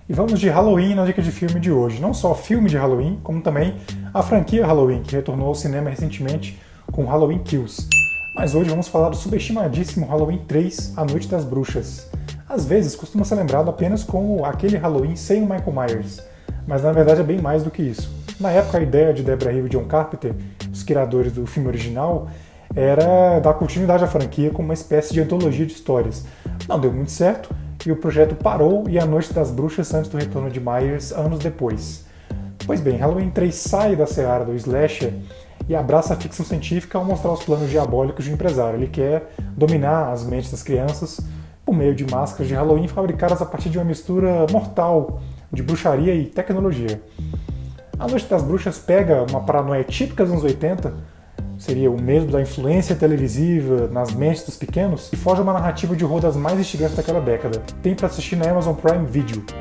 E vamos de Halloween na dica de filme de hoje. Não só filme de Halloween, como também a franquia Halloween, que retornou ao cinema recentemente com Halloween Kills. Mas hoje vamos falar do subestimadíssimo Halloween 3, A Noite das Bruxas. Às vezes costuma ser lembrado apenas como aquele Halloween sem o Michael Myers, mas na verdade é bem mais do que isso. Na época a ideia de Debra Hill e John Carpenter, os criadores do filme original, era dar continuidade à franquia como uma espécie de antologia de histórias. Não deu muito certo, e o projeto parou e A Noite das Bruxas antes do retorno de Myers anos depois. Pois bem, Halloween 3 sai da seara do slasher e abraça a ficção científica ao mostrar os planos diabólicos de um empresário. Ele quer dominar as mentes das crianças por meio de máscaras de Halloween fabricadas a partir de uma mistura mortal de bruxaria e tecnologia. A Noite das Bruxas pega uma paranoia típica dos anos 80, seria o medo da influência televisiva nas mentes dos pequenos, e foge a uma narrativa de horror das mais instigantes daquela década. Tem para assistir na Amazon Prime Video.